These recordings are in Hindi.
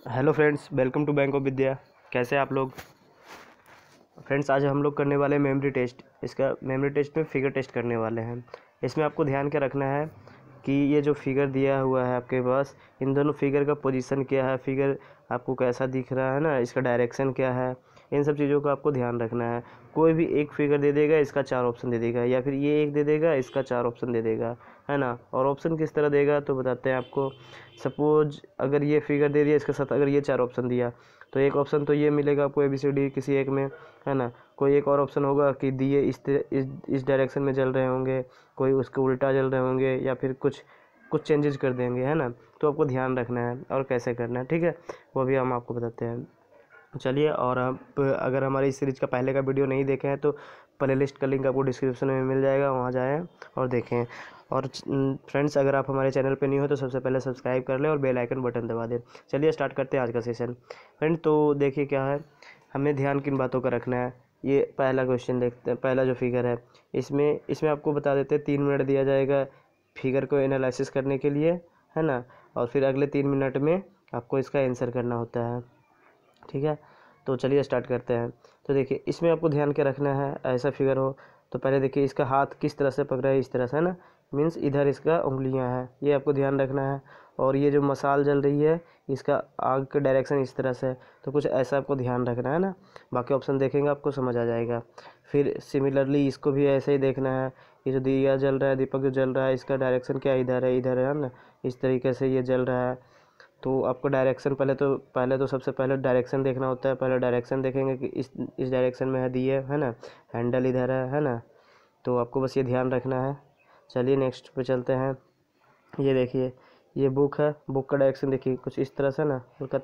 Hello friends, welcome to bank of Vidya. कैसे हैं आप लोग? फ्रेंड्स, आज हम लोग करने वाले हैं मेमोरी टेस्ट। इसका मेमोरी टेस्ट में फिगर टेस्ट करने वाले हैं। इसमें आपको ध्यान क्या रखना है कि ये जो फिगर दिया हुआ है आपके पास, इन दोनों फिगर का पोजीशन क्या है, फिगर आपको कैसा दिख रहा है ना, इसका डायरेक्शन क्या है, इन सब चीज़ों का आपको ध्यान रखना है। कोई भी एक फिगर दे देगा, इसका 4 ऑप्शन दे देगा, या फिर ये एक दे देगा, इसका 4 ऑप्शन दे देगा, है ना। और ऑप्शन किस तरह देगा तो बताते हैं आपको। सपोज अगर ये फिगर दे दिया, इसके साथ अगर ये 4 ऑप्शन दिया, तो एक ऑप्शन तो ये मिलेगा आपको ABCD किसी एक में, है ना। कोई एक और ऑप्शन होगा कि दिए इस डायरेक्शन में चल रहे होंगे, कोई उसके उल्टा चल रहे होंगे, या फिर कुछ कुछ चेंजेस कर देंगे, है ना। तो आपको ध्यान रखना है और कैसे करना है, ठीक है, वो भी हम आपको बताते हैं। चलिए, और आप अगर हमारी इस सीरीज़ का पहले का वीडियो नहीं देखे हैं तो प्ले लिस्ट का लिंक आपको डिस्क्रिप्शन में मिल जाएगा, वहाँ जाएँ और देखें। और फ्रेंड्स, अगर आप हमारे चैनल पे न्यू हो तो सबसे पहले सब्सक्राइब कर लें और बेल आइकन बटन दबा दें। चलिए स्टार्ट करते हैं आज का सेशन। फ्रेंड, तो देखिए क्या है, हमें ध्यान किन बातों का रखना है। ये पहला क्वेश्चन देखते हैं, पहला जो फिगर है, इसमें इसमें आपको बता देते हैं 3 मिनट दिया जाएगा फिगर को एनालिसिस करने के लिए, है ना। और फिर अगले 3 मिनट में आपको इसका आंसर करना होता है, ठीक है। तो चलिए स्टार्ट करते हैं। तो देखिए, इसमें आपको ध्यान क्या रखना है, ऐसा फिगर हो तो पहले देखिए इसका हाथ किस तरह से पकड़ा है, इस तरह से, है ना। मीन्स इधर इसका उंगलियां हैं, ये आपको ध्यान रखना है। और ये जो मसाल जल रही है, इसका आग का डायरेक्शन इस तरह से है, तो कुछ ऐसा आपको ध्यान रखना है ना। बाकी ऑप्शन देखेंगे आपको समझ आ जाएगा। फिर सिमिलरली इसको भी ऐसे ही देखना है। ये जो दिया जल रहा है, दीपक जो जल रहा है, इसका डायरेक्शन क्या इधर है ना। इस तरीके से ये जल रहा है। तो आपको डायरेक्शन पहले तो सबसे पहले डायरेक्शन देखना होता है। पहले डायरेक्शन देखेंगे कि इस डायरेक्शन में है दिए, है ना। हैंडल इधर है ना। तो आपको बस ये ध्यान रखना है। चलिए नेक्स्ट पे चलते हैं। ये देखिए, ये बुक है, बुक का डायरेक्शन देखिए कुछ इस तरह से ना,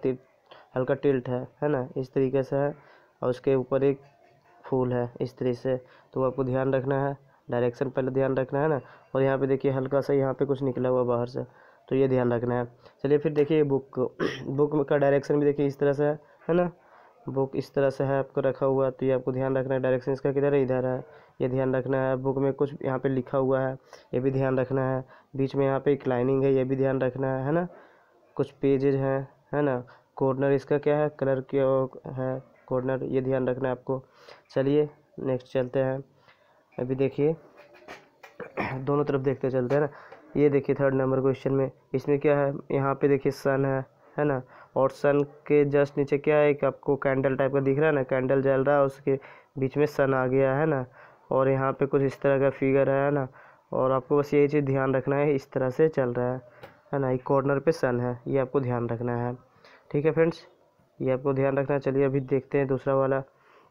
हल्का टिल्ट है ना, इस तरीके से है। और उसके ऊपर एक फूल है इस तरीके से। तो आपको ध्यान रखना है, डायरेक्शन पहले ध्यान रखना है ना। और यहाँ पे देखिए हल्का सा यहाँ पे कुछ निकला हुआ बाहर से, तो ये ध्यान रखना है। चलिए फिर देखिए बुक बुक का डायरेक्शन भी देखिए इस तरह से है ना। बुक इस तरह से है आपको रखा हुआ, तो ये आपको ध्यान रखना है। डायरेक्शन इसका किधर है, इधर है, ये ध्यान रखना है। बुक में कुछ यहाँ पे लिखा हुआ है, ये भी ध्यान रखना है। बीच में यहाँ पे एक लाइनिंग है, ये भी ध्यान रखना है ना। कुछ पेजेज हैं, है ना। कॉर्नर इसका क्या है, कलर क्या है कॉर्नर, ये ध्यान रखना है आपको। चलिए नेक्स्ट चलते हैं। अभी देखिए दोनों तरफ देखते चलते हैं ना। ये देखिए थर्ड नंबर क्वेश्चन में, इसमें क्या है, यहाँ पे देखिए सन है ना। और सन के जस्ट नीचे क्या है, एक आपको कैंडल टाइप का दिख रहा है ना, कैंडल जल रहा है, उसके बीच में सन आ गया है ना। और यहाँ पे कुछ इस तरह का फिगर है ना। और आपको बस यही चीज़ ध्यान रखना है, इस तरह से चल रहा है ना। एक कॉर्नर पे सन है, ये आपको ध्यान रखना है, ठीक है फ्रेंड्स, ये आपको ध्यान रखना है। चलिए अभी देखते हैं दूसरा वाला।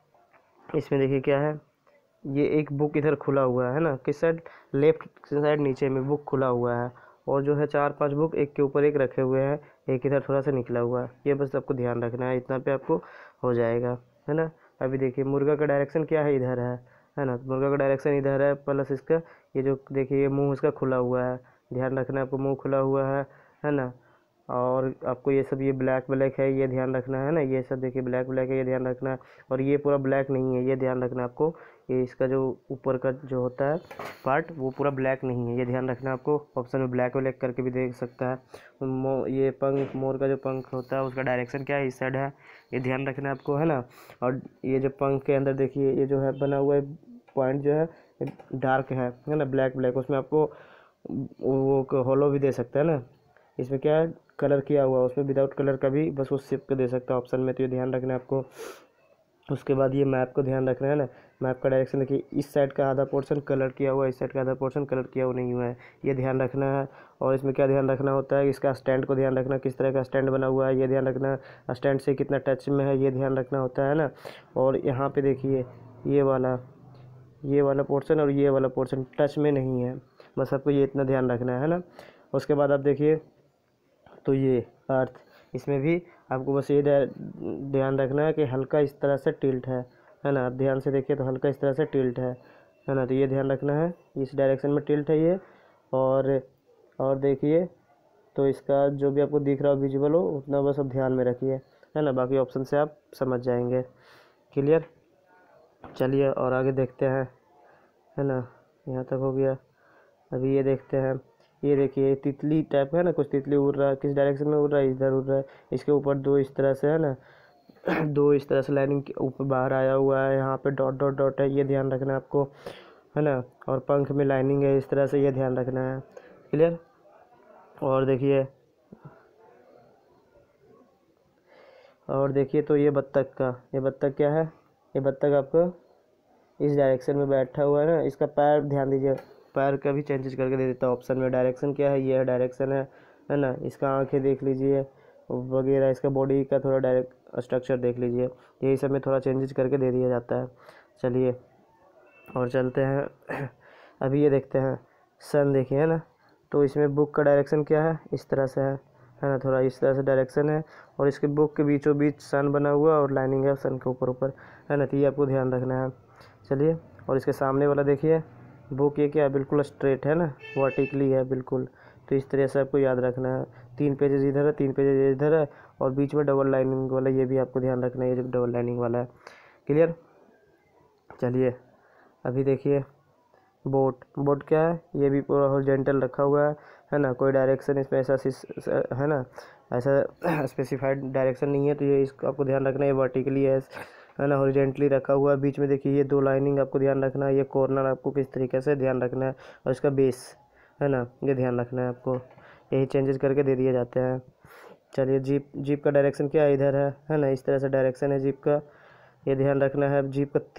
इसमें देखिए क्या है, ये एक बुक इधर खुला हुआ है ना, किस साइड, लेफ्ट साइड नीचे में बुक खुला हुआ है। और जो है 4-5 बुक एक के ऊपर एक रखे हुए हैं, एक इधर थोड़ा सा निकला हुआ है। ये बस आपको ध्यान रखना है, इतना पे आपको हो जाएगा, है ना। अभी देखिए मुर्गा का डायरेक्शन क्या है, इधर है ना। मुर्गा का डायरेक्शन इधर है, प्लस इसका ये जो देखिए ये मुंह इसका खुला हुआ है, ध्यान रखना है आपको, मुंह खुला हुआ है ना। और आपको ये सब, ये ब्लैक ब्लैक है, ये ध्यान रखना है ना। ये सब देखिए ब्लैक ब्लैक है, ये ध्यान रखना है। और ये पूरा ब्लैक नहीं है, ये ध्यान रखना है आपको। ये इसका जो ऊपर का जो होता है पार्ट, वो पूरा ब्लैक नहीं है, ये ध्यान रखना है आपको। ऑप्शन में ब्लैक ब्लैक करके भी देख सकता है। ये पंख, मोर का जो पंख होता है उसका डायरेक्शन क्या है, इस साइड है, ये ध्यान रखना है आपको, है ना। और ये जो पंख के अंदर देखिए ये जो है बना हुआ है पॉइंट जो है डार्क है ना, ब्लैक ब्लैक, उसमें आपको वो हॉलो भी दे सकता है ना। इसमें क्या है, कलर किया हुआ, उसमें विदाउट कलर का भी बस उस शेप को दे सकता है ऑप्शन में, तो ये ध्यान रखना है आपको। उसके बाद ये मैप को ध्यान रखना है ना। मैप का डायरेक्शन देखिए, इस साइड का आधा पोर्शन कलर किया हुआ है, इस साइड का आधा पोर्शन कलर किया हुआ नहीं हुआ है, ये ध्यान रखना है। और इसमें क्या ध्यान रखना होता है, इसका स्टैंड को ध्यान रखना, किस तरह का स्टैंड बना हुआ है, ये ध्यान रखना। स्टैंड से कितना टच में है, ये ध्यान रखना होता है ना। और यहाँ पे देखिए ये वाला पोर्शन और ये वाला पोर्शन टच में नहीं है, बस आपको ये इतना ध्यान रखना है ना। उसके बाद आप देखिए, तो ये अर्थ, इसमें भी आपको बस ये ध्यान रखना है कि हल्का इस तरह से टिल्ट है ना। आप ध्यान से देखिए तो हल्का इस तरह से टिल्ट है ना। तो ये ध्यान रखना है, इस डायरेक्शन में टिल्ट है ये। और और देखिए, तो इसका जो भी आपको दिख रहा हो विजुअल हो, उतना बस आप ध्यान में रखिए, है ना। बाकी ऑप्शन से आप समझ जाएंगे, क्लियर। चलिए और आगे देखते हैं, है ना। यहाँ तक हो गया। अभी ये देखते हैं, ये देखिए तितली टाइप है ना, कुछ तितली उड़ रहा है, किस डायरेक्शन में उड़ रहा है, इधर उड़ रहा है। इसके ऊपर दो इस तरह से है ना दो इस तरह से लाइनिंग के ऊपर बाहर आया हुआ है, यहाँ पे डॉट डॉट डॉट है, ये ध्यान रखना है आपको, है ना। और पंख में लाइनिंग है इस तरह से, ये ध्यान रखना है। क्लियर। और देखिए तो ये बत्तख का, ये बत्तख क्या है, ये बत्तख आपको इस डायरेक्शन में बैठा हुआ है ना, इसका पैर ध्यान दीजिए, पैर का भी चेंजेस करके दे देता है ऑप्शन में। डायरेक्शन क्या है, ये है डायरेक्शन है ना। इसका आंखें देख लीजिए वगैरह, इसका बॉडी का थोड़ा डायरेक्ट स्ट्रक्चर देख लीजिए, यही सब में थोड़ा चेंजेस करके दे दिया जाता है। चलिए और चलते हैं अभी ये देखते हैं सन, देखिए है ना, तो इसमें बुक का डायरेक्शन क्या है, इस तरह से है ना, थोड़ा इस तरह से डायरेक्शन है, और इसके बुक के बीचों बीच सन बना हुआ और लाइनिंग है सन के ऊपर है ना, तो ये आपको ध्यान रखना है। चलिए और इसके सामने वाला देखिए बुक, ये क्या है, बिल्कुल स्ट्रेट है ना, वर्टिकली है बिल्कुल, तो इस तरह से आपको याद रखना है। 3 पेजेस इधर है, 3 पेजेस इधर है, और बीच में डबल लाइनिंग वाला, ये भी आपको ध्यान रखना है, ये जो डबल लाइनिंग वाला है। क्लियर। चलिए अभी देखिए बोट, बोट क्या है, ये भी पूरा हॉरिजॉन्टल रखा हुआ है ना, कोई डायरेक्शन इसमें ऐसा है ना, ऐसा स्पेसिफाइड डायरेक्शन नहीं है, तो ये इसको आपको ध्यान रखना है, वर्टिकली है ना, हॉरिजॉन्टली रखा हुआ है। बीच में देखिए ये 2 लाइनिंग आपको ध्यान रखना है, ये कॉर्नर आपको किस तरीके से ध्यान रखना है, और इसका बेस है ना, ये ध्यान रखना है आपको, यही चेंजेस करके दे दिए जाते हैं। चलिए जीप का डायरेक्शन क्या है, इधर है ना, इस तरह से डायरेक्शन है जीप का, ये ध्यान रखना है। जीप का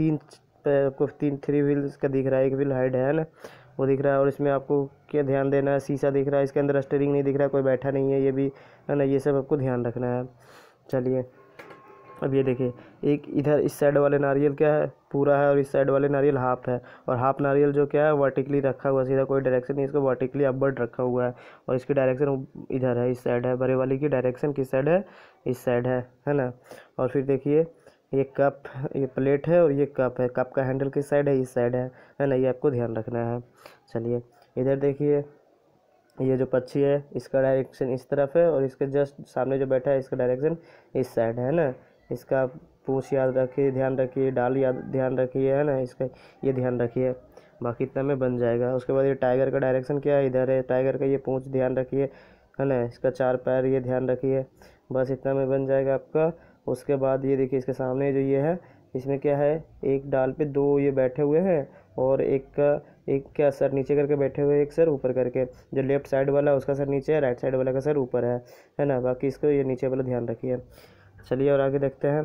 3 व्हील्स का दिख रहा है, एक व्हील हाइड है ना, वो दिख रहा है, और इसमें आपको क्या ध्यान देना है, शीशा दिख रहा है, इसके अंदर स्टीयरिंग नहीं दिख रहा है, कोई बैठा नहीं है, ये भी है ना, ये सब आपको ध्यान रखना है। चलिए अब ये देखिए, एक इधर इस साइड वाले नारियल क्या है, पूरा है, और इस साइड वाले नारियल हाफ है, और हाफ नारियल जो क्या है वर्टिकली रखा हुआ, सीधा कोई डायरेक्शन नहीं, इसको वर्टिकली अपवर्ड रखा हुआ है, और इसकी डायरेक्शन इधर है, इस साइड है। बड़े वाली की डायरेक्शन किस साइड है, इस साइड है ना। और फिर देखिए ये कप, ये प्लेट है, और ये कप है, कप का हैंडल किस साइड है, इस साइड है ना, ये आपको ध्यान रखना है। चलिए इधर देखिए, ये जो पक्षी है इसका डायरेक्शन इस तरफ है, और इसके जस्ट सामने जो बैठा है इसका डायरेक्शन इस साइड है ना। इसका पूंछ याद रखिए, ध्यान रखिए, डाल याद ध्यान रखिए, है ना, इसका ये ध्यान रखिए, बाकी इतना में बन जाएगा। उसके बाद ये टाइगर का डायरेक्शन क्या है, इधर है, टाइगर का ये पूंछ ध्यान रखिए, है ना, इसका 4 पैर ये ध्यान रखिए, बस इतना में बन जाएगा आपका। उसके बाद ये देखिए इसके सामने जो ये है, इसमें क्या है, एक डाल पे 2 ये बैठे हुए हैं, और एक क्या सर नीचे करके बैठे हुए, एक सर ऊपर करके, जो लेफ्ट साइड वाला उसका सर नीचे है, राइट साइड वाला का सर ऊपर है ना, बाकी इसको ये नीचे वाला ध्यान रखिए। चलिए और आगे देखते हैं।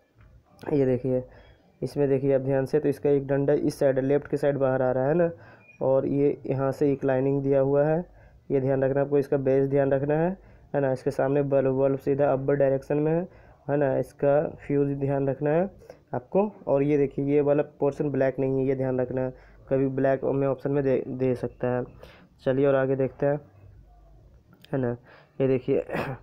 ये देखिए इसमें देखिए आप ध्यान से, तो इसका एक डंडा इस साइड लेफ्ट के साइड बाहर आ रहा है ना, और ये यहाँ से एक लाइनिंग दिया हुआ है, ये ध्यान रखना आपको, इसका बेस ध्यान रखना है ना। इसके सामने बल्ब सीधा अपर डायरेक्शन में है ना, इसका फ्यूज ध्यान रखना है आपको। और ये देखिए ये वाला पोर्शन ब्लैक नहीं है, ये ध्यान रखना है, कभी ब्लैक में ऑप्शन में दे सकता है। चलिए और आगे देखते हैं, है ना। ये देखिए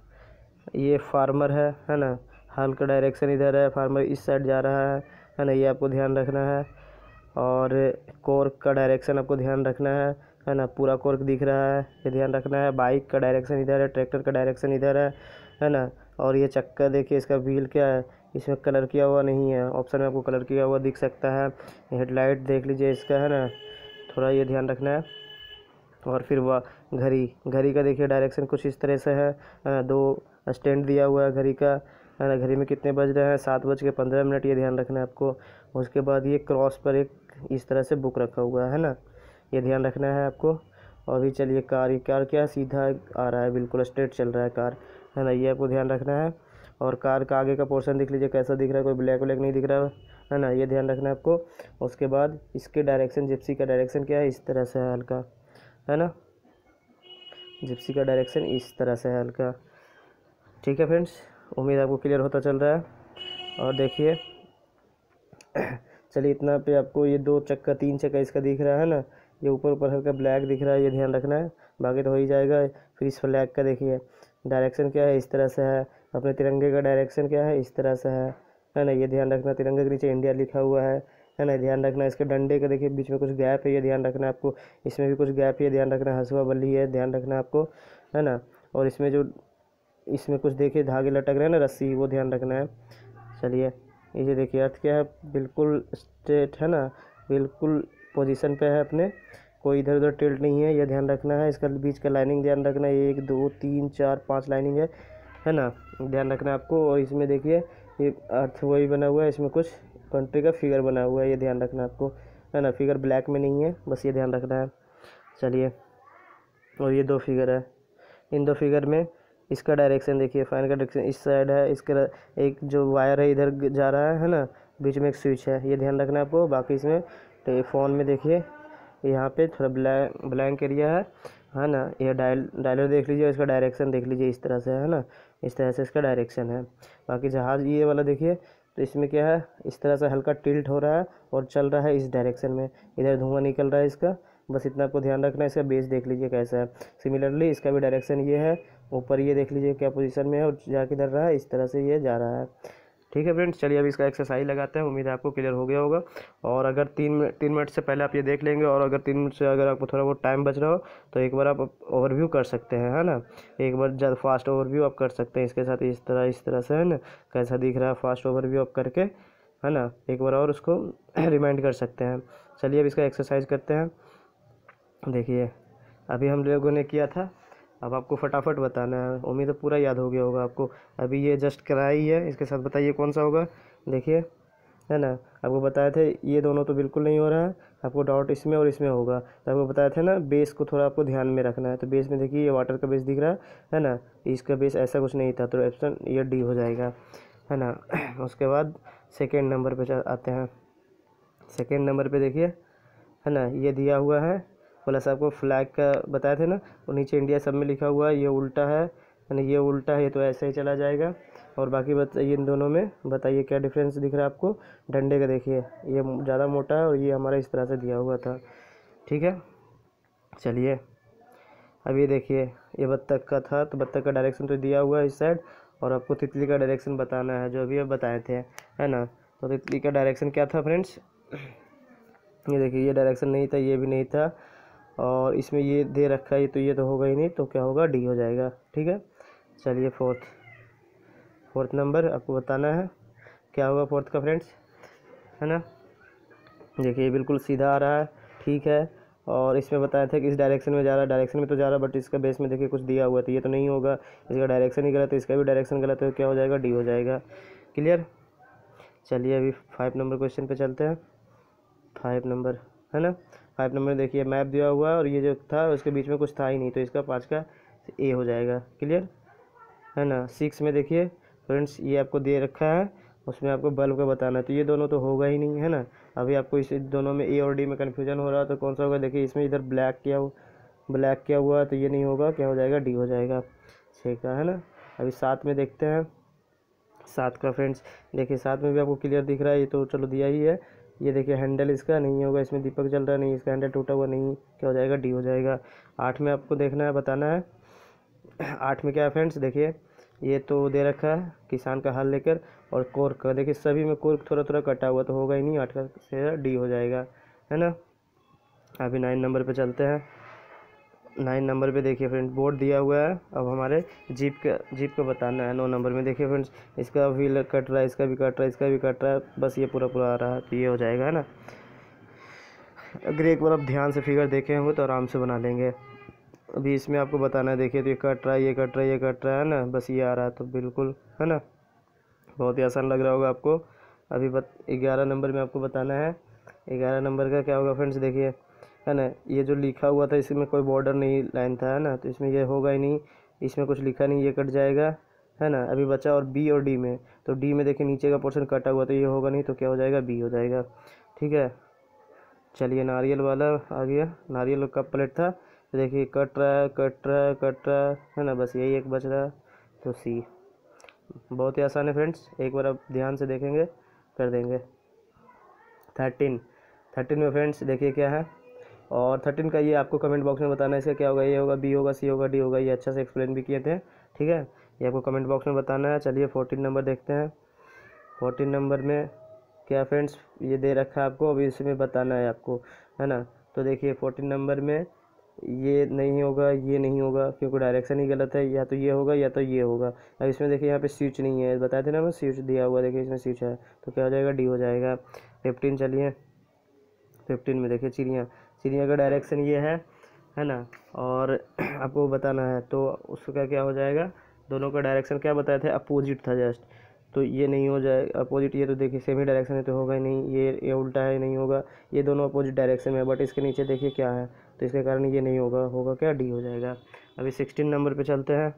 ये फार्मर है ना, हल का डायरेक्शन इधर है, फार्मर इस साइड जा रहा है ना, ये आपको ध्यान रखना है। और कोर्क का डायरेक्शन आपको ध्यान रखना है ना, पूरा कोर्क दिख रहा है, ये ध्यान रखना है। बाइक का डायरेक्शन इधर है, ट्रैक्टर का डायरेक्शन इधर है ना। और ये चक्का देखिए, इसका व्हील क्या है, इसमें कलर किया हुआ नहीं है, ऑप्शन में आपको कलर किया हुआ दिख सकता है। हेडलाइट देख लीजिए इसका, है ना, थोड़ा ये ध्यान रखना है। और फिर वह घड़ी का देखिए डायरेक्शन कुछ इस तरह से है, 2 स्टैंड दिया हुआ है घड़ी का, है ना। घड़ी में कितने बज रहे हैं, 7:15, ये ध्यान रखना है आपको। उसके बाद ये क्रॉस पर एक इस तरह से बुक रखा हुआ है ना, ये ध्यान रखना है आपको। और भी चलिए कार क्या सीधा आ रहा है, बिल्कुल स्ट्रेट चल रहा है कार, है ना, ये आपको ध्यान रखना है। और कार का आगे का पोर्शन देख लीजिए कैसा दिख रहा है, कोई ब्लैक नहीं दिख रहा है ना, ये ध्यान रखना है आपको। उसके बाद इसके डायरेक्शन, जिप्सी का डायरेक्शन क्या है, इस तरह से है हल्का, है ना, जिप्सी का डायरेक्शन इस तरह से है हल्का। ठीक है फ्रेंड्स, उम्मीद आपको क्लियर होता चल रहा है। और देखिए चलिए इतना पे आपको ये 2 चक्का 3 चक्का इसका दिख रहा है ना, ये ऊपर हल्का ब्लैक दिख रहा है, ये ध्यान रखना है, बाकी तो हो ही जाएगा। फिर इस फ्लैग का देखिए डायरेक्शन क्या है, इस तरह से है। अपने तिरंगे का डायरेक्शन क्या है, इस तरह से है ना, ये ध्यान रखना। तिरंगे के नीचे इंडिया लिखा हुआ है ना, ध्यान रखना। इसके डंडे का देखिए बीच में कुछ गैप है, ये ध्यान रखना है आपको। इसमें भी कुछ गैप है, ध्यान रखना। हंसुआ बल्ली है, ध्यान रखना आपको, है ना। और इसमें कुछ देखिए धागे लटक रहे हैं ना, रस्सी, वो ध्यान रखना है। चलिए ये देखिए अर्थ क्या है, बिल्कुल स्ट्रेट है ना, बिल्कुल पोजीशन पे है अपने, कोई इधर उधर टिल्ट नहीं है, यह ध्यान रखना है। इसका बीच का लाइनिंग ध्यान रखना है, 1 2 3 4 5 लाइनिंग है ना, ध्यान रखना है आपको। और इसमें देखिए ये अर्थ वही बना हुआ है, इसमें कुछ कंट्री का फिगर बना हुआ है, ये ध्यान रखना है आपको, है ना। फिगर ब्लैक में नहीं है, बस ये ध्यान रखना है। चलिए, और ये 2 फिगर है, इन 2 फिगर में इसका डायरेक्शन देखिए, फैन का डायरेक्शन इस साइड है, इसका एक जो वायर है इधर जा रहा है ना, बीच में एक स्विच है, ये ध्यान रखना है आपको। बाकी इसमें फ़ोन में देखिए यहाँ पे थोड़ा ब्लैंक एरिया है ना। ये डायलर देख लीजिए, इसका डायरेक्शन देख लीजिए, इस तरह से है ना, इस तरह से इसका डायरेक्शन है। बाकी जहाज़ ये वाला देखिए, तो इसमें क्या है, इस तरह से हल्का टिल्ट हो रहा है और चल रहा है इस डायरेक्शन में, इधर धुआं निकल रहा है इसका, बस इतना आपको ध्यान रखना है। इसका बेस देख लीजिए कैसा है। सिमिलरली इसका भी डायरेक्शन ये है, ऊपर ये देख लीजिए क्या पोजीशन में है और जा किधर रहा है, इस तरह से ये जा रहा है। ठीक है फ्रेंड्स, चलिए अभी इसका एक्सरसाइज लगाते हैं। उम्मीद है आपको क्लियर हो गया होगा। और अगर 3 मिनट से पहले आप ये देख लेंगे, और अगर 3 मिनट से अगर आपको थोड़ा बहुत टाइम बच रहा हो तो एक बार आप ओवरव्यू कर सकते हैं, है ना। एक बार ज़्यादा फास्ट ओवरव्यू आप कर सकते हैं इसके साथ, इस तरह से, है ना। कैसा दिख रहा है फास्ट ओवरव्यू आप करके, है ना, एक बार और उसको रिमाइंड कर सकते हैं। चलिए अब इसका एक्सरसाइज करते हैं। देखिए अभी हम लोगों ने किया था, अब आपको फटाफट बताना है। उम्मीद है पूरा याद हो गया होगा आपको। अभी ये जस्ट कराई है, इसके साथ बताइए कौन सा होगा। देखिए, है ना, आपको बताए थे ये दोनों तो बिल्कुल नहीं हो रहा है, आपको डाउट इसमें और इसमें होगा। तो आपको बताए थे ना, बेस को थोड़ा आपको ध्यान में रखना है। तो बेस में देखिए ये वाटर का बेस दिख रहा है ना, इसका बेस ऐसा कुछ नहीं था, तो ऑप्शन ये डी हो जाएगा, है ना। उसके बाद सेकेंड नंबर पर आते हैं। सेकेंड नंबर पर देखिए, है ना, ये दिया हुआ है प्लस आपको फ्लैग का बताए थे ना, और नीचे इंडिया सब में लिखा हुआ है, ये उल्टा है, यानी ये उल्टा है, ये तो ऐसे ही चला जाएगा। और बाकी बताइए इन दोनों में, बताइए क्या डिफरेंस दिख रहा है आपको। डंडे का देखिए, ये ज़्यादा मोटा है और ये हमारा इस तरह से दिया हुआ था। ठीक है, चलिए अब ये देखिए, ये बत्तख का था, तो बत्तख का डायरेक्शन तो दिया हुआ है इस साइड, और आपको तितली का डायरेक्शन बताना है, जो अभी आप बताए थे, है ना। तो तितली का डायरेक्शन क्या था फ्रेंड्स, ये देखिए, ये डायरेक्शन नहीं था, ये भी नहीं था, और इसमें ये दे रखा है, तो ये तो होगा ही नहीं, तो क्या होगा, डी हो जाएगा। ठीक है, चलिए फोर्थ नंबर आपको बताना है क्या होगा फोर्थ का फ्रेंड्स, है ना। देखिए बिल्कुल सीधा आ रहा है, ठीक है, और इसमें बताया था कि इस डायरेक्शन में जा रहा है, डायरेक्शन में तो जा रहा है, बट इसका बेस में देखिए कुछ दिया हुआ है, तो ये तो नहीं होगा, इसका डायरेक्शन ही गलत है, इसका भी डायरेक्शन गलत है, तो क्या हो जाएगा, डी हो जाएगा। क्लियर। चलिए अभी 5 नंबर क्वेश्चन पे चलते हैं। 5 नंबर, है ना। 5 नंबर देखिए मैप दिया हुआ है, और ये जो था उसके बीच में कुछ था ही नहीं, तो इसका 5 का ए हो जाएगा। क्लियर, है ना। 6 में देखिए फ्रेंड्स, ये आपको दे रखा है, उसमें आपको बल्ब का बताना है, तो ये दोनों तो होगा ही नहीं, है ना। अभी आपको इस दोनों में ए और डी में कन्फ्यूजन हो रहा है, तो कौन सा होगा। देखिए इसमें इधर ब्लैक किया हुआ है, तो ये नहीं होगा, क्या हो जाएगा, डी हो जाएगा 6 का, है ना। अभी 7 में देखते हैं। 7 का फ्रेंड्स देखिए, 7 में भी आपको क्लियर दिख रहा है, ये तो चलो दिया ही है। ये देखिए हैंडल इसका नहीं होगा, इसमें दीपक जल रहा नहीं, इसका हैंडल टूटा हुआ नहीं, क्या हो जाएगा, डी हो जाएगा। 8 में आपको देखना है, बताना है। 8 में क्या है फ्रेंड्स, देखिए ये तो दे रखा है किसान का हल लेकर, और कोर्क का देखिए, सभी में कोर्क थोड़ा थोड़ा कटा हुआ, तो होगा ही नहीं, 8 का से डी हो जाएगा, है ना। अभी 9 नंबर पे चलते हैं। 9 नंबर पे देखिए फ्रेंड्स, बोर्ड दिया हुआ है, अब हमारे जीप का बताना है। 9 नंबर में देखिए फ्रेंड्स, इसका व्हील कट रहा है, इसका भी कट रहा है, इसका भी कट रहा है, बस ये पूरा आ रहा है, तो ये हो जाएगा, है ना। अगर एक बार आप ध्यान से फिगर देखे होंगे तो आराम से बना लेंगे। अभी इसमें आपको बताना है, देखिए तो ये कट रहा है, ये कट रहा है, ये कट रहा है ना, बस ये आ रहा है, तो बिल्कुल, है ना, बहुत ही आसान लग रहा होगा आपको। अभी 11 नंबर में आपको बताना है। 11 नंबर का क्या होगा फ्रेंड्स, देखिए, है ना, ये जो लिखा हुआ था इसमें कोई बॉर्डर नहीं लाइन था, है ना, तो इसमें ये होगा ही नहीं, इसमें कुछ लिखा नहीं, ये कट जाएगा, है ना। अभी बचा और बी और डी में, तो डी में देखिए नीचे का पोर्शन कटा हुआ, तो ये होगा नहीं, तो क्या हो जाएगा, बी हो जाएगा। ठीक है, चलिए नारियल वाला आ गया, नारियल का प्लेट था, तो देखिए कट रहा है, है ना, बस यही एक बच रहा है, तो सी। बहुत ही आसान है फ्रेंड्स, एक बार आप ध्यान से देखेंगे कर देंगे। 13 में फ्रेंड्स देखिए क्या है, और 13 का ये आपको कमेंट बॉक्स में बताना है, इसका क्या होगा, ए होगा, बी होगा, सी होगा, डी होगा, ये अच्छा से एक्सप्लेन भी किए थे। ठीक है, ये आपको कमेंट बॉक्स में बताना है। चलिए 14 नंबर देखते हैं। 14 नंबर में क्या फ्रेंड्स, ये दे रखा है आपको, अभी इसमें बताना है आपको, है ना। तो देखिए 14 नंबर में ये नहीं होगा, ये नहीं होगा, क्योंकि डायरेक्शन ही गलत है, या तो ये होगा या तो ये होगा। अब इसमें देखिए यहाँ पे स्विच नहीं है, बताए थे ना, मैं स्विच दिया हुआ, देखिए इसमें स्विच है, तो क्या हो जाएगा, डी हो जाएगा। 15 चलिए, 15 में देखिए चिड़िया का डायरेक्शन ये है ना, और आपको बताना है तो उसका क्या हो जाएगा, दोनों का डायरेक्शन क्या बताए थे, अपोजिट था जस्ट, तो ये नहीं हो जाए अपोजिट, ये तो देखिए सेम ही डायरेक्शन है तो होगा ही नहीं, ये उल्टा है नहीं होगा, ये दोनों अपोजिट डायरेक्शन में है, बट इसके नीचे देखिए क्या है, तो इसके कारण ये नहीं होगा, होगा क्या, डी हो जाएगा। अभी 16 नंबर पे चलते हैं।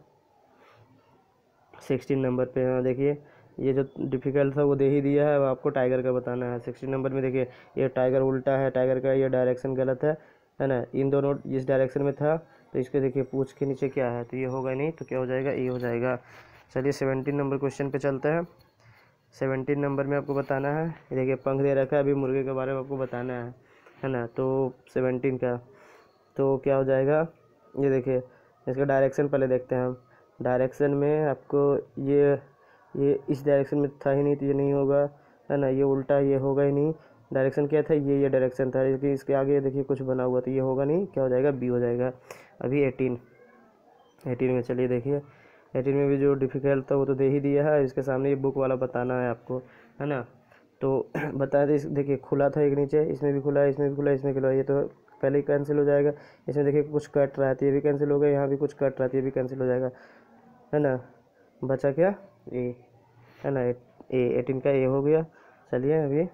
16 नंबर पे हाँ देखिए, ये जो डिफ़िकल्ट था वो दे ही दिया है, अब आपको टाइगर का बताना है। 16 नंबर में देखिए ये टाइगर उल्टा है, टाइगर का ये डायरेक्शन गलत है ना, इन दोनों इस डायरेक्शन में था, तो इसके देखिए पूंछ के नीचे क्या है, तो ये होगा नहीं, तो क्या हो जाएगा, ए हो जाएगा। चलिए 17 नंबर क्वेश्चन पे चलते हैं। 17 नंबर में आपको बताना है, ये देखिए पंख दे रखा है, अभी मुर्गे के बारे में आपको बताना है ना, तो 17 का तो क्या हो जाएगा, ये देखिए इसका डायरेक्शन पहले देखते हैं हम। डायरेक्शन में आपको ये इस डायरेक्शन में था ही नहीं, तो ये नहीं होगा, है ना, ये उल्टा, ये होगा ही नहीं। डायरेक्शन क्या था, ये डायरेक्शन था, क्योंकि इसके आगे देखिए कुछ बना हुआ, तो ये होगा नहीं, क्या हो जाएगा, बी हो जाएगा। अभी 18 में चलिए देखिए, 18 में भी जो डिफ़िकल्ट था वो तो दे ही दिया है, इसके सामने ये बुक वाला बताना है आपको, है ना, तो बता दें, देखिए खुला था एक नीचे, इसमें भी खुला है, इसमें भी खुला है, इसमें खुला है, ये तो पहले ही कैंसिल हो जाएगा। इसमें देखिए कुछ कट रहा है तो ये भी कैंसिल हो गया, यहाँ भी कुछ कट रहा है तो ये भी कैंसिल हो जाएगा, है ना, बचा क्या, ए, है ना, ए 18 का ए हो गया। चलिए अभी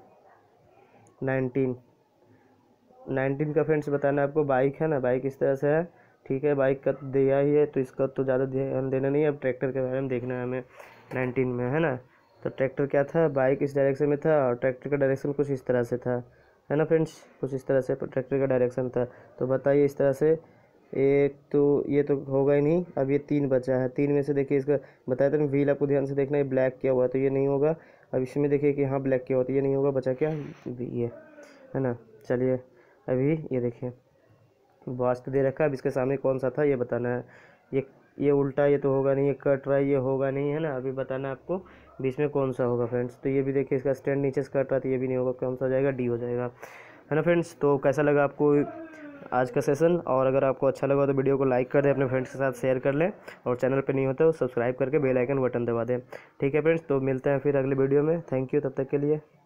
19 का फ्रेंड्स बताना है आपको, बाइक है ना, बाइक इस तरह से है, ठीक है, बाइक का दिया ही है तो इसका तो ज़्यादा ध्यान देना नहीं है, अब ट्रैक्टर के बारे में देखना है हमें 19 में, है ना। तो ट्रैक्टर क्या था, बाइक इस डायरेक्शन में था और ट्रैक्टर का डायरेक्शन कुछ इस तरह से था, है ना फ्रेंड्स, कुछ इस तरह से ट्रैक्टर का डायरेक्शन था। तो बताइए इस तरह से, ये तो होगा ही नहीं। अब ये 3 बचा है, 3 में से देखिए इसका बताया था ना, व्हील आपको ध्यान से देखना है, ब्लैक किया हुआ तो ये नहीं होगा। अब इसमें देखिए कि हाँ ब्लैक किया हुआ तो ये नहीं होगा, बचा क्या, ये, है ना। चलिए अभी ये देखिए वास्ट दे रखा है, अब इसके सामने कौन सा था ये बताना है। ये उल्टा, ये तो होगा नहीं, ये कट रहा है, ये होगा नहीं, है ना। अभी बताना है आपको बीच में कौन सा होगा फ्रेंड्स। तो ये भी देखिए इसका स्टैंड नीचे से कट रहा था, ये भी नहीं होगा, कौन सा हो जाएगा, डी हो जाएगा, है ना फ्रेंड्स। तो कैसा लगा आपको आज का सेशन, और अगर आपको अच्छा लगा तो वीडियो को लाइक कर दें, अपने फ्रेंड्स के साथ शेयर कर लें, और चैनल पे नहीं होता तो सब्सक्राइब करके बेल आइकन बटन दबा दें। ठीक है फ्रेंड्स, तो मिलते हैं फिर अगले वीडियो में। थैंक यू तब तक के लिए।